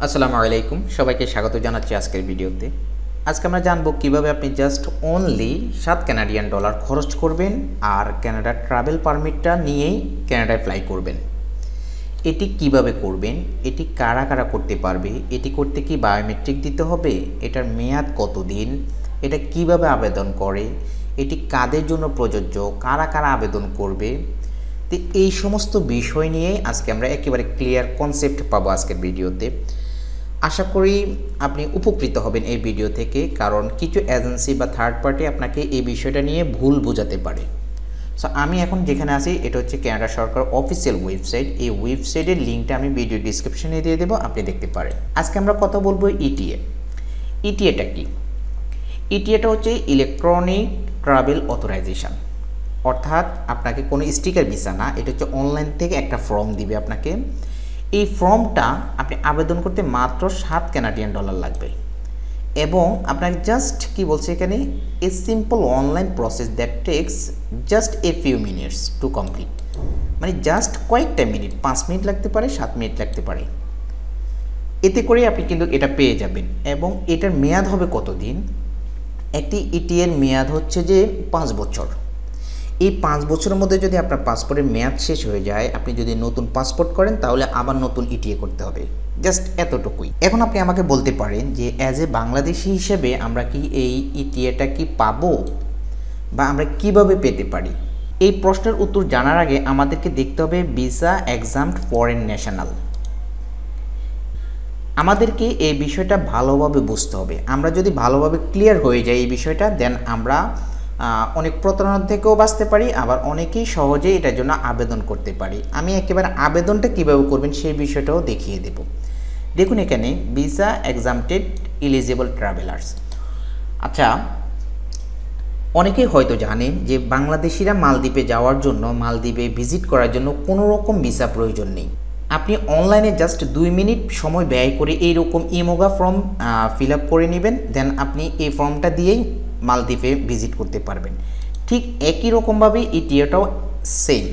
আসসালামু আলাইকুম, সবাইকে স্বাগত জানাচ্ছি আজকের ভিডিওতে। আজকে আমরা জানবো কিভাবে আপনি জাস্ট অনলি $7 খরচ করবেন আর কানাডার ট্রাভেল পারমিটটা নিয়েই কানাডায় ফ্লাই করবেন। এটি কিভাবে করবেন, এটি কারা কারা করতে পারবে, এটি করতে কি বায়োমেট্রিক দিতে হবে, এটার মেয়াদ কতদিন, এটা কিভাবে আবেদন করে, এটি কাদের জন্য প্রযোজ্য, কারা কারা আবেদন করবে, তো এই সমস্ত বিষয় নিয়েই আজকে আমরা একেবারে ক্লিয়ার কনসেপ্ট পাবো আজকের ভিডিওতে। আশা করি আপনি উপকৃত হবেন এই ভিডিও থেকে, কারণ কিছু এজেন্সি বা থার্ড পার্টি আপনাকে এই বিষয়টা নিয়ে ভুল বোঝাতে পারে। সো আমি এখন যেখানে আছি এটা হচ্ছে কানাডা সরকার অফিসিয়াল ওয়েবসাইট। এই ওয়েবসাইটের লিঙ্কটা আমি ভিডিও ডিসক্রিপশনে দিয়ে দেবো, আপনি দেখতে পারেন। আজকে আমরা কথা বলবো ইটিএ। ইটিএটা কি? ইটিএটা হচ্ছে ইলেকট্রনিক ট্রাভেল অথরাইজেশন, অর্থাৎ আপনাকে কোনো স্টিকার ভিসা না, এটা হচ্ছে অনলাইন থেকে একটা ফর্ম দিবে আপনাকে। এই ফর্মটা আপনি আবেদন করতে মাত্র $7 লাগবে এবং আপনাকে জাস্ট কি বলছে এখানে, a simple online process that takes just a few minutes to complete. মানে জাস্ট কয়েকটা মিনিট, 5 মিনিট লাগতে পারে, 7 মিনিট লাগতে পারে, এতে করে আপনি কিন্তু এটা পেয়ে যাবেন। এবং এটার মেয়াদ হবে কতদিন? একটি ইটিএর মেয়াদ হচ্ছে যে 5 বছর। এই 5 বছরের মধ্যে যদি আপনার পাসপোর্টের মেয়াদ শেষ হয়ে যায়, আপনি যদি নতুন পাসপোর্ট করেন তাহলে আবার নতুন ইটিএ করতে হবে, জাস্ট এতটুকুই। এখন আপনি আমাকে বলতে পারেন যে অ্যাজ এ বাংলাদেশি হিসেবে আমরা কি এই ইটিএটা কি পাবো বা আমরা কিভাবে পেতে পারি? এই প্রশ্নের উত্তর জানার আগে আমাদেরকে দেখতে হবে ভিসা এক্সাম্পট ফরেন ন্যাশনাল। আমাদেরকে এই বিষয়টা ভালোভাবে বুঝতে হবে। আমরা যদি ভালোভাবে ক্লিয়ার হয়ে যায় এই বিষয়টা, দেন আমরা অনেক প্রতারণার থেকেও বাঁচতে পারি, আবার অনেকেই সহজেই এটার জন্য আবেদন করতে পারি। আমি একেবারে আবেদনটা কীভাবে করবেন সেই বিষয়টাও দেখিয়ে দেব। দেখুন এখানে ভিসা এক্সাম্পটেড এলিজিবল ট্রাভেলার্স। আচ্ছা, অনেকেই হয়তো জানেন যে বাংলাদেশিরা মালদ্বীপে যাওয়ার জন্য, মালদ্বীপে ভিজিট করার জন্য কোনো রকম ভিসা প্রয়োজন নেই। আপনি অনলাইনে জাস্ট 2 মিনিট সময় ব্যয় করে এইরকম ইমোগা ফর্ম ফিল আপ করে নেবেন, দেন আপনি এই ফর্মটা দিয়েই মালদ্বীপে ভিজিট করতে পারবেন। ঠিক একই রকমভাবে ইটিএটাও সেম।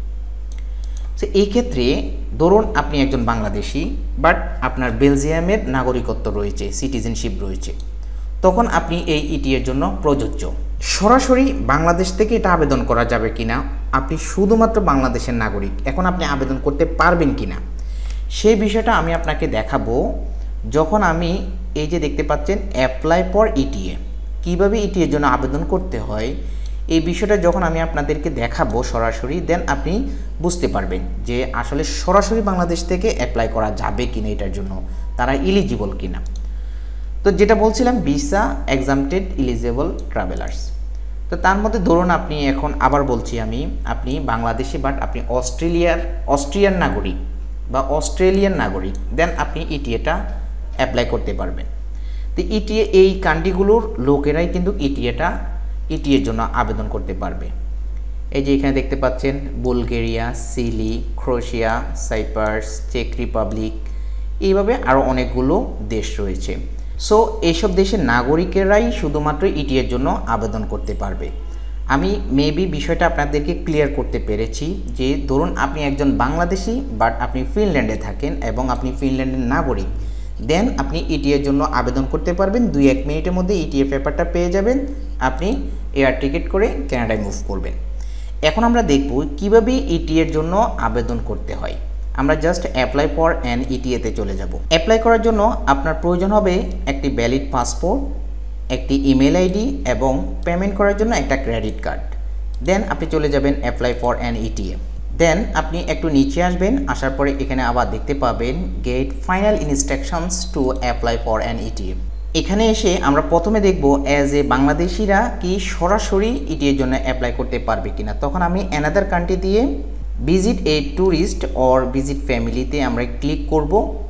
সো এই ক্ষেত্রে ধরুন আপনি একজন বাংলাদেশি, বাট আপনার বেলজিয়ামের নাগরিকত্ব রয়েছে, সিটিজেনশিপ রয়েছে, তখন আপনি এই ইটিএর জন্য প্রযোজ্য। সরাসরি বাংলাদেশ থেকে এটা আবেদন করা যাবে কিনা, আপনি শুধুমাত্র বাংলাদেশের নাগরিক, এখন আপনি আবেদন করতে পারবেন কিনা সেই বিষয়টা আমি আপনাকে দেখাবো। যখন আমি এই যে দেখতে পাচ্ছেন অ্যাপ্লাই ফর ইটিএ, কীভাবে ইটিএর জন্য আবেদন করতে হয়, এই বিষয়টা যখন আমি আপনাদেরকে দেখাবো সরাসরি, দেন আপনি বুঝতে পারবেন যে আসলে সরাসরি বাংলাদেশ থেকে অ্যাপ্লাই করা যাবে কিনা, এটার জন্য তারা এলিজিবল কিনা। তো যেটা বলছিলাম ভিসা এক্সাম্পটেড এলিজিবল ট্রাভেলার্স, তো তার মধ্যে ধরুন আপনি এখন আবার বলছি আমি, আপনি বাংলাদেশি বাট আপনি অস্ট্রিয়ান নাগরিক বা অস্ট্রেলিয়ান নাগরিক, দেন আপনি ইটিএটা অ্যাপ্লাই করতে পারবেন। তো ইটিএ এই কান্ট্রিগুলোর লোকেরাই কিন্তু ইটিএর জন্য আবেদন করতে পারবে। এই যে এখানে দেখতে পাচ্ছেন বুলগেরিয়া, চিলি, ক্রোয়েশিয়া, সাইপ্রাস, চেক রিপাবলিক, এইভাবে আরও অনেকগুলো দেশ রয়েছে। সো এইসব দেশের নাগরিকেরাই শুধুমাত্র ইটিএর জন্য আবেদন করতে পারবে। আমি মেবি বিষয়টা আপনাদেরকে ক্লিয়ার করতে পেরেছি যে ধরুন আপনি একজন বাংলাদেশি বাট আপনি ফিনল্যান্ডে থাকেন এবং আপনি ফিনল্যান্ডের নাগরিক, দেন আপনি ইটিএর জন্য আবেদন করতে পারবেন। 2-1 মিনিটের মধ্যে ইটিএ পেপারটা পেয়ে যাবেন, আপনি এয়ার টিকিট করে কানাডায় মুভ করবেন। এখন আমরা দেখব কিভাবে ইটিএর জন্য আবেদন করতে হয়। আমরা জাস্ট অ্যাপ্লাই ফর অ্যান ইটিএতে চলে যাব। অ্যাপ্লাই করার জন্য আপনার প্রয়োজন হবে একটি ভ্যালিড পাসপোর্ট, একটি ইমেল আইডি এবং পেমেন্ট করার জন্য একটা ক্রেডিট কার্ড। দেন আপনি চলে যাবেন apply for an ETA. Then আপনি একটু নিচে আসবেন, আসার পরে এখানে আবার দেখতে পাবেন get final instructions to apply for an ETA. এখানে এসে আমরা প্রথমে দেখব অ্যাজ এ বাংলাদেশিরা কি সরাসরি ইটিএর জন্য অ্যাপ্লাই করতে পারবে কিনা। তখন আমি অ্যানাদার কান্ট্রি দিয়ে visit a tourist or visit ফ্যামিলিতে আমরা ক্লিক করব,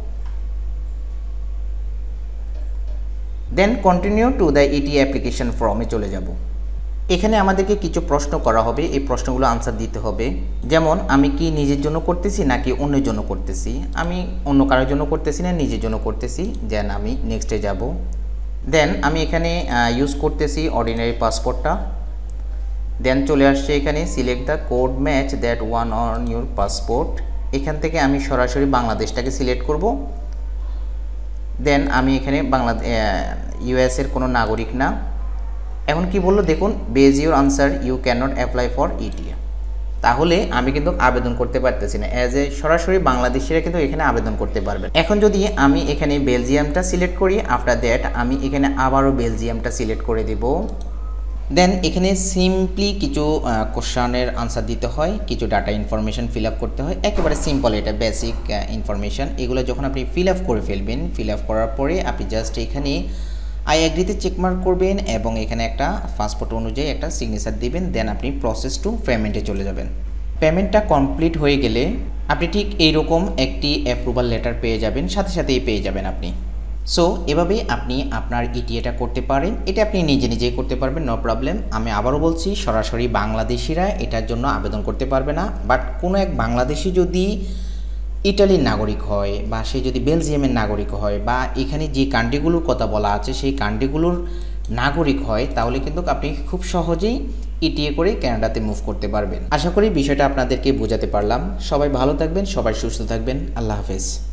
then continue to the ETA application ফর্মে চলে যাব। এখানে আমাদেরকে কিছু প্রশ্ন করা হবে, এই প্রশ্নগুলো আনসার দিতে হবে। যেমন আমি কি নিজের জন্য করতেছি নাকি অন্যের জন্য করতেছি। আমি অন্য কারোর জন্য করতেছি না, নিজের জন্য করতেছি। দেন আমি নেক্সটে যাব। দেন আমি এখানে ইউজ করতেছি অর্ডিনারি পাসপোর্টটা। দেন চলে আসছে এখানে select the code match that one on your passport. এখান থেকে আমি সরাসরি বাংলাদেশটাকে সিলেক্ট করব। দেন আমি এখানে ইউএসের কোনো নাগরিক না। এখন কি বললো দেখুন, based your answer you can not apply for ETA. তাহলে আমি কিন্তু আবেদন করতে পারতেছি না। অ্যাজ এ সরাসরি বাংলাদেশিরা কিন্তু এখানে আবেদন করতে পারবেন। এখন যদি আমি এখানে বেলজিয়ামটা সিলেক্ট করি, আফটার দ্যাট আমি এখানে আবারও বেলজিয়ামটা সিলেক্ট করে দেব। দেন এখানে সিম্পলি কিছু কোশ্চানের আনসার দিতে হয়, কিছু ডাটা ইনফরমেশন ফিল আপ করতে হয়, একেবারে সিম্পল, এটা বেসিক ইনফরমেশন। এগুলো যখন আপনি ফিল আপ করে ফেলবেন, ফিল আপ করার পরে আপনি জাস্ট এখানে আই এগ্রিতে চেকমার্ক করবেন এবং এখানে একটা পাসপোর্ট অনুযায়ী একটা সিগনেচার দিবেন। দেন আপনি প্রসেস টু পেমেন্টে চলে যাবেন। পেমেন্টটা কমপ্লিট হয়ে গেলে আপনি ঠিক এইরকম একটি অ্যাপ্রুভাল লেটার পেয়ে যাবেন, সাথে সাথেই পেয়ে যাবেন আপনি। সো এভাবেই আপনি আপনার ইটিএটা করতে পারেন। এটা আপনি নিজে নিজেই করতে পারবেন, নো প্রবলেম। আমি আবারও বলছি, সরাসরি বাংলাদেশিরা এটার জন্য আবেদন করতে পারবে না। বাট কোনো এক বাংলাদেশি যদি ইটালির নাগরিক হয় বা সে যদি বেলজিয়ামের নাগরিক হয় বা এখানে যে কান্ট্রিগুলোর কথা বলা আছে সেই কান্ট্রিগুলোর নাগরিক হয়, তাহলে কিন্তু আপনি খুব সহজেই ইটিএ করে কানাডাতে মুভ করতে পারবেন। আশা করি বিষয়টা আপনাদেরকে বোঝাতে পারলাম। সবাই ভালো থাকবেন, সবাই সুস্থ থাকবেন। আল্লাহ হাফেজ।